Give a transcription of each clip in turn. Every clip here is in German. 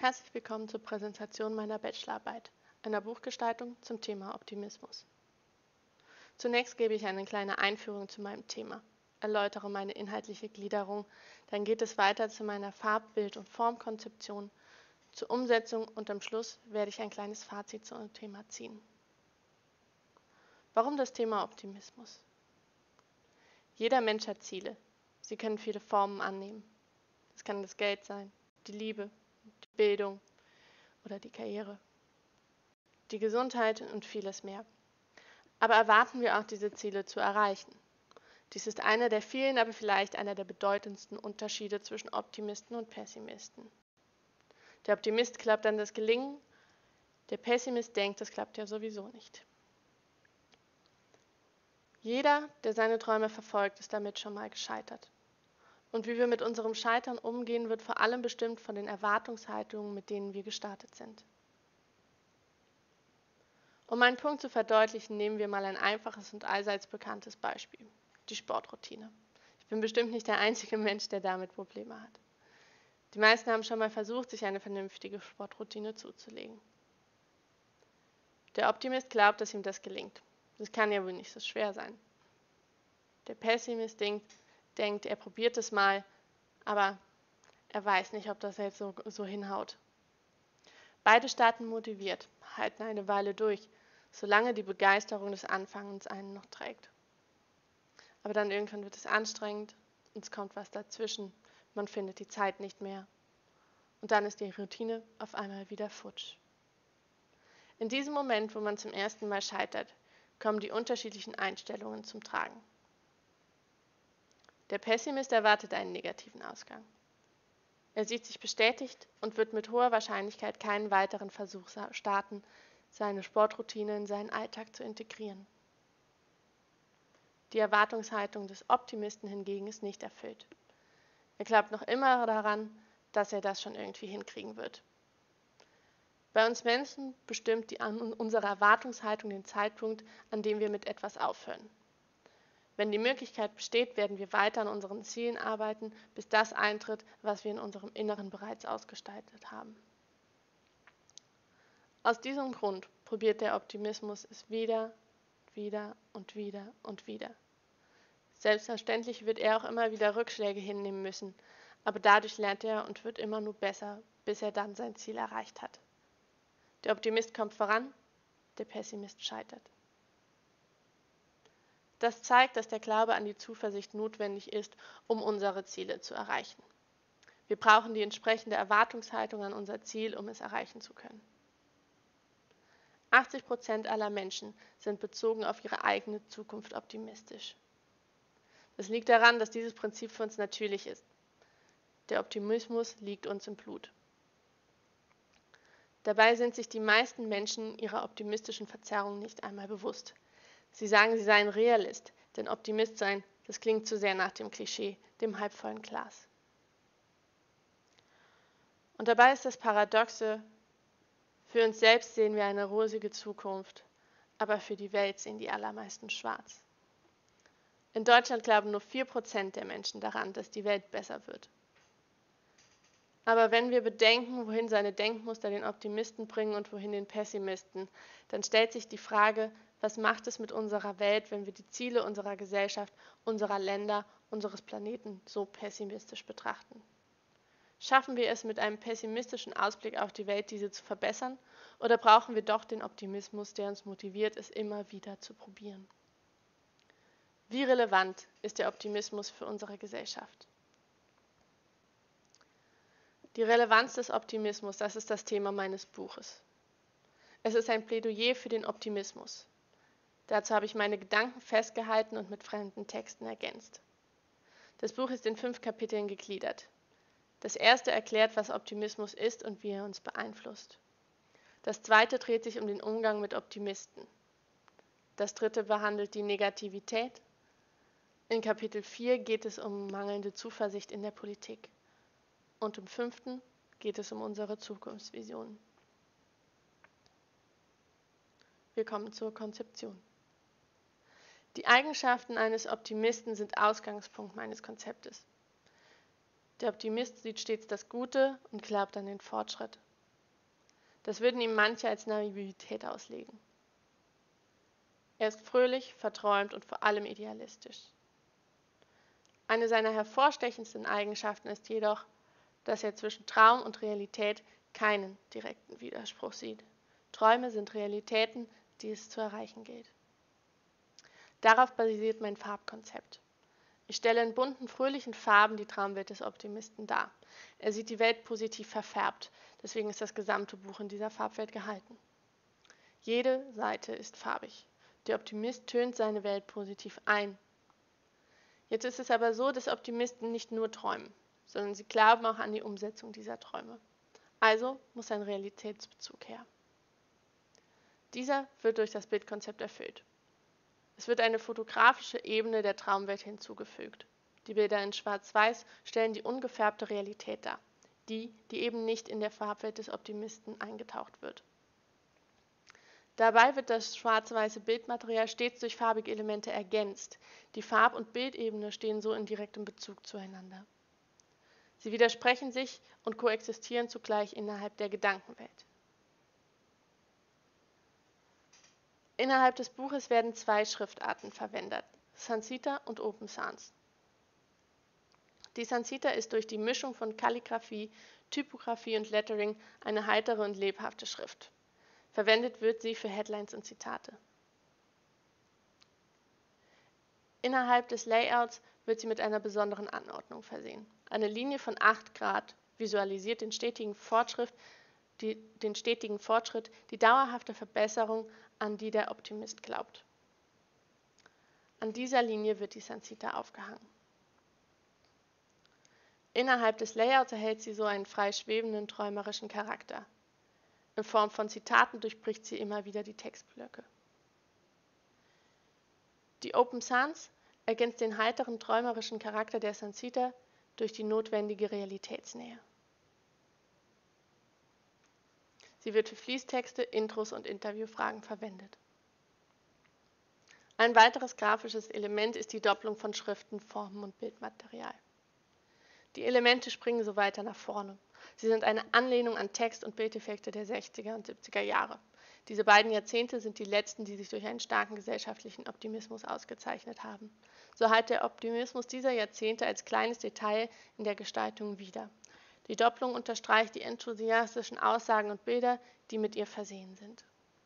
Herzlich willkommen zur Präsentation meiner Bachelorarbeit, einer Buchgestaltung zum Thema Optimismus. Zunächst gebe ich eine kleine Einführung zu meinem Thema, erläutere meine inhaltliche Gliederung, dann geht es weiter zu meiner Farb-, Bild- und Formkonzeption, zur Umsetzung und am Schluss werde ich ein kleines Fazit zum Thema ziehen. Warum das Thema Optimismus? Jeder Mensch hat Ziele. Sie können viele Formen annehmen. Es kann das Geld sein, die Liebe, die Bildung oder die Karriere, die Gesundheit und vieles mehr. Aber erwarten wir auch, diese Ziele zu erreichen? Dies ist einer der vielen, aber vielleicht einer der bedeutendsten Unterschiede zwischen Optimisten und Pessimisten. Der Optimist glaubt an das Gelingen, der Pessimist denkt, das klappt ja sowieso nicht. Jeder, der seine Träume verfolgt, ist damit schon mal gescheitert. Und wie wir mit unserem Scheitern umgehen, wird vor allem bestimmt von den Erwartungshaltungen, mit denen wir gestartet sind. Um einen Punkt zu verdeutlichen, nehmen wir mal ein einfaches und allseits bekanntes Beispiel, die Sportroutine. Ich bin bestimmt nicht der einzige Mensch, der damit Probleme hat. Die meisten haben schon mal versucht, sich eine vernünftige Sportroutine zuzulegen. Der Optimist glaubt, dass ihm das gelingt. Das kann ja wohl nicht so schwer sein. Der Pessimist denkt, er probiert es mal, aber er weiß nicht, ob das jetzt so hinhaut. Beide starten motiviert, halten eine Weile durch, solange die Begeisterung des Anfangens einen noch trägt. Aber dann irgendwann wird es anstrengend und es kommt was dazwischen, man findet die Zeit nicht mehr. Und dann ist die Routine auf einmal wieder futsch. In diesem Moment, wo man zum ersten Mal scheitert, kommen die unterschiedlichen Einstellungen zum Tragen. Der Pessimist erwartet einen negativen Ausgang. Er sieht sich bestätigt und wird mit hoher Wahrscheinlichkeit keinen weiteren Versuch starten, seine Sportroutine in seinen Alltag zu integrieren. Die Erwartungshaltung des Optimisten hingegen ist nicht erfüllt. Er glaubt noch immer daran, dass er das schon irgendwie hinkriegen wird. Bei uns Menschen bestimmt unsere Erwartungshaltung den Zeitpunkt, an dem wir mit etwas aufhören. Wenn die Möglichkeit besteht, werden wir weiter an unseren Zielen arbeiten, bis das eintritt, was wir in unserem Inneren bereits ausgestaltet haben. Aus diesem Grund probiert der Optimismus es wieder und wieder. Selbstverständlich wird er auch immer wieder Rückschläge hinnehmen müssen, aber dadurch lernt er und wird immer nur besser, bis er dann sein Ziel erreicht hat. Der Optimist kommt voran, der Pessimist scheitert. Das zeigt, dass der Glaube an die Zuversicht notwendig ist, um unsere Ziele zu erreichen. Wir brauchen die entsprechende Erwartungshaltung an unser Ziel, um es erreichen zu können. 80% aller Menschen sind bezogen auf ihre eigene Zukunft optimistisch. Das liegt daran, dass dieses Prinzip für uns natürlich ist. Der Optimismus liegt uns im Blut. Dabei sind sich die meisten Menschen ihrer optimistischen Verzerrung nicht einmal bewusst. Sie sagen, sie seien Realist, denn Optimist sein, das klingt zu sehr nach dem Klischee, dem halbvollen Glas. Und dabei ist das Paradoxe, für uns selbst sehen wir eine rosige Zukunft, aber für die Welt sehen die allermeisten schwarz. In Deutschland glauben nur 4% der Menschen daran, dass die Welt besser wird. Aber wenn wir bedenken, wohin seine Denkmuster den Optimisten bringen und wohin den Pessimisten, dann stellt sich die Frage, was macht es mit unserer Welt, wenn wir die Ziele unserer Gesellschaft, unserer Länder, unseres Planeten so pessimistisch betrachten? Schaffen wir es mit einem pessimistischen Ausblick auf die Welt, diese zu verbessern, oder brauchen wir doch den Optimismus, der uns motiviert, es immer wieder zu probieren? Wie relevant ist der Optimismus für unsere Gesellschaft? Die Relevanz des Optimismus, das ist das Thema meines Buches. Es ist ein Plädoyer für den Optimismus. Dazu habe ich meine Gedanken festgehalten und mit fremden Texten ergänzt. Das Buch ist in 5 Kapiteln gegliedert. Das erste erklärt, was Optimismus ist und wie er uns beeinflusst. Das zweite dreht sich um den Umgang mit Optimisten. Das dritte behandelt die Negativität. In Kapitel 4 geht es um mangelnde Zuversicht in der Politik. Und im 5. geht es um unsere Zukunftsvision. Wir kommen zur Konzeption. Die Eigenschaften eines Optimisten sind Ausgangspunkt meines Konzeptes. Der Optimist sieht stets das Gute und glaubt an den Fortschritt. Das würden ihm manche als Naivität auslegen. Er ist fröhlich, verträumt und vor allem idealistisch. Eine seiner hervorstechendsten Eigenschaften ist jedoch, dass er zwischen Traum und Realität keinen direkten Widerspruch sieht. Träume sind Realitäten, die es zu erreichen gilt. Darauf basiert mein Farbkonzept. Ich stelle in bunten, fröhlichen Farben die Traumwelt des Optimisten dar. Er sieht die Welt positiv verfärbt, deswegen ist das gesamte Buch in dieser Farbwelt gehalten. Jede Seite ist farbig. Der Optimist tönt seine Welt positiv ein. Jetzt ist es aber so, dass Optimisten nicht nur träumen, sondern sie glauben auch an die Umsetzung dieser Träume. Also muss ein Realitätsbezug her. Dieser wird durch das Bildkonzept erfüllt. Es wird eine fotografische Ebene der Traumwelt hinzugefügt. Die Bilder in Schwarz-Weiß stellen die ungefärbte Realität dar, die eben nicht in der Farbwelt des Optimisten eingetaucht wird. Dabei wird das schwarz-weiße Bildmaterial stets durch farbige Elemente ergänzt. Die Farb- und Bildebene stehen so in direktem Bezug zueinander. Sie widersprechen sich und koexistieren zugleich innerhalb der Gedankenwelt. Innerhalb des Buches werden zwei Schriftarten verwendet, Sansita und Open Sans. Die Sansita ist durch die Mischung von Kalligraphie, Typografie und Lettering eine heitere und lebhafte Schrift. Verwendet wird sie für Headlines und Zitate. Innerhalb des Layouts wird sie mit einer besonderen Anordnung versehen. Eine Linie von 8 Grad visualisiert den stetigen Fortschritt, die dauerhafte Verbesserung, an die der Optimist glaubt. An dieser Linie wird die Sansita aufgehangen. Innerhalb des Layouts erhält sie so einen frei schwebenden, träumerischen Charakter. In Form von Zitaten durchbricht sie immer wieder die Textblöcke. Die Open Sans ergänzt den heiteren, träumerischen Charakter der Sansita durch die notwendige Realitätsnähe. Sie wird für Fließtexte, Intros und Interviewfragen verwendet. Ein weiteres grafisches Element ist die Doppelung von Schriften, Formen und Bildmaterial. Die Elemente springen so weiter nach vorne. Sie sind eine Anlehnung an Text- und Bildeffekte der 60er und 70er Jahre. Diese beiden Jahrzehnte sind die letzten, die sich durch einen starken gesellschaftlichen Optimismus ausgezeichnet haben. So hallt der Optimismus dieser Jahrzehnte als kleines Detail in der Gestaltung wider. Die Doppelung unterstreicht die enthusiastischen Aussagen und Bilder, die mit ihr versehen sind.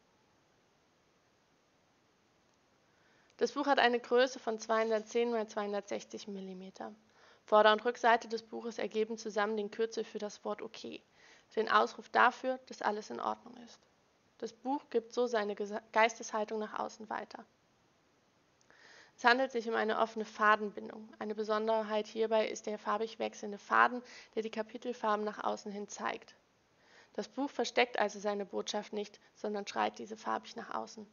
Das Buch hat eine Größe von 210 x 260 mm. Vorder- und Rückseite des Buches ergeben zusammen den Kürzel für das Wort OK, den Ausruf dafür, dass alles in Ordnung ist. Das Buch gibt so seine Geisteshaltung nach außen weiter. Es handelt sich um eine offene Fadenbindung. Eine Besonderheit hierbei ist der farbig wechselnde Faden, der die Kapitelfarben nach außen hin zeigt. Das Buch versteckt also seine Botschaft nicht, sondern schreit diese farbig nach außen.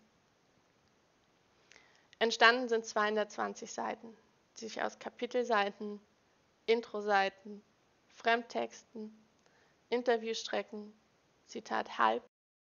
Entstanden sind 220 Seiten, die sich aus Kapitelseiten, Introseiten, Fremdtexten, Interviewstrecken, Zitat halb,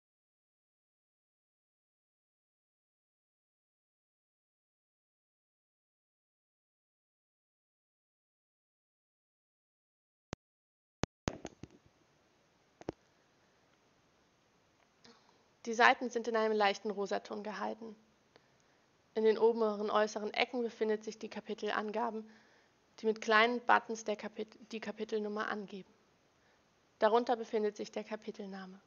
die Seiten sind in einem leichten Rosaton gehalten. In den oberen äußeren Ecken befindet sich die Kapitelangaben, die mit kleinen Buttons die Kapitelnummer angeben. Darunter befindet sich der Kapitelname.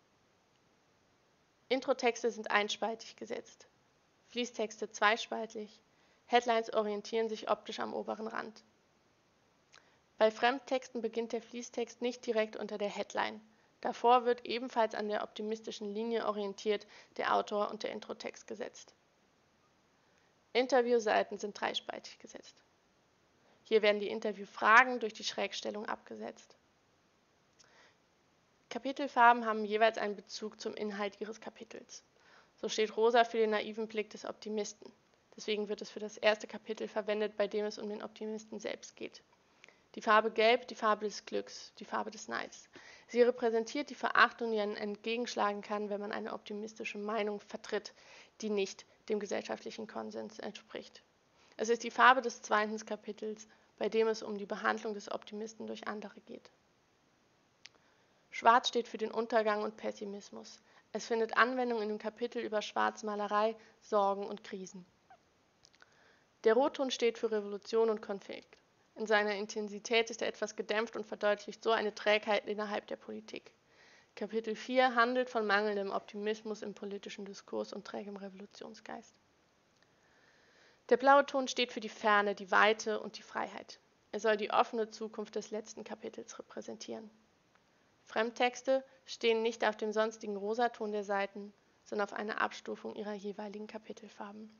Introtexte sind einspaltig gesetzt, Fließtexte zweispaltig, Headlines orientieren sich optisch am oberen Rand. Bei Fremdtexten beginnt der Fließtext nicht direkt unter der Headline. Davor wird ebenfalls an der optimistischen Linie orientiert der Autor und der Introtext gesetzt. Interviewseiten sind dreispaltig gesetzt. Hier werden die Interviewfragen durch die Schrägstellung abgesetzt. Kapitelfarben haben jeweils einen Bezug zum Inhalt ihres Kapitels. So steht rosa für den naiven Blick des Optimisten. Deswegen wird es für das erste Kapitel verwendet, bei dem es um den Optimisten selbst geht. Die Farbe Gelb, die Farbe des Glücks, die Farbe des Neids. Sie repräsentiert die Verachtung, die einem entgegenschlagen kann, wenn man eine optimistische Meinung vertritt, die nicht dem gesellschaftlichen Konsens entspricht. Es ist die Farbe des zweiten Kapitels, bei dem es um die Behandlung des Optimisten durch andere geht. Schwarz steht für den Untergang und Pessimismus. Es findet Anwendung in dem Kapitel über Schwarzmalerei, Sorgen und Krisen. Der Rotton steht für Revolution und Konflikt. In seiner Intensität ist er etwas gedämpft und verdeutlicht so eine Trägheit innerhalb der Politik. Kapitel 4 handelt von mangelndem Optimismus im politischen Diskurs und trägem Revolutionsgeist. Der blaue Ton steht für die Ferne, die Weite und die Freiheit. Er soll die offene Zukunft des letzten Kapitels repräsentieren. Fremdtexte stehen nicht auf dem sonstigen Rosaton der Seiten, sondern auf einer Abstufung ihrer jeweiligen Kapitelfarben.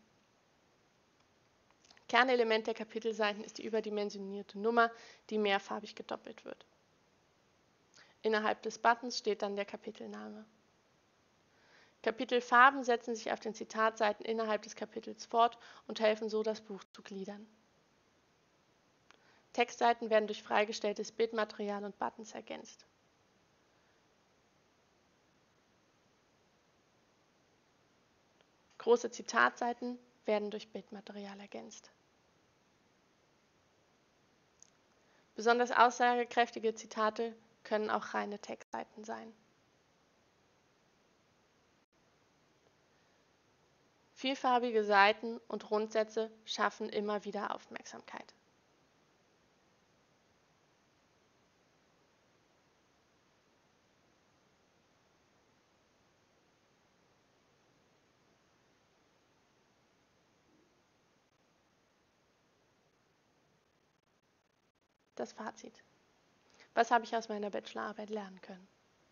Kernelement der Kapitelseiten ist die überdimensionierte Nummer, die mehrfarbig gedoppelt wird. Innerhalb des Buttons steht dann der Kapitelname. Kapitelfarben setzen sich auf den Zitatseiten innerhalb des Kapitels fort und helfen so, das Buch zu gliedern. Textseiten werden durch freigestelltes Bildmaterial und Buttons ergänzt. Große Zitatseiten werden durch Bildmaterial ergänzt. Besonders aussagekräftige Zitate können auch reine Textseiten sein. Vielfarbige Seiten und Rundsätze schaffen immer wieder Aufmerksamkeit. Das Fazit. Was habe ich aus meiner Bachelorarbeit lernen können?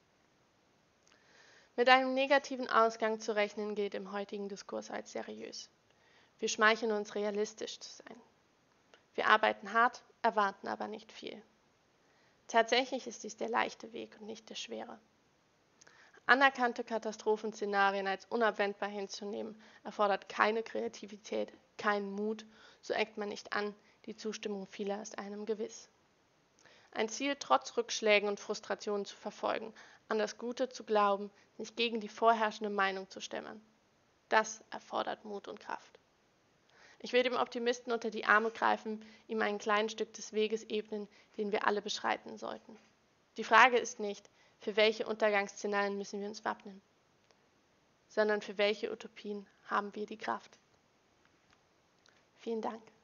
Mit einem negativen Ausgang zu rechnen gilt im heutigen Diskurs als seriös. Wir schmeicheln uns, realistisch zu sein. Wir arbeiten hart, erwarten aber nicht viel. Tatsächlich ist dies der leichte Weg und nicht der schwere. Anerkannte Katastrophenszenarien als unabwendbar hinzunehmen, erfordert keine Kreativität, keinen Mut, so eckt man nicht an, die Zustimmung vieler ist einem gewiss. Ein Ziel trotz Rückschlägen und Frustrationen zu verfolgen, an das Gute zu glauben, sich gegen die vorherrschende Meinung zu stemmen. Das erfordert Mut und Kraft. Ich will dem Optimisten unter die Arme greifen, ihm ein kleines Stück des Weges ebnen, den wir alle beschreiten sollten. Die Frage ist nicht, für welche Untergangsszenarien müssen wir uns wappnen, sondern für welche Utopien haben wir die Kraft. Vielen Dank.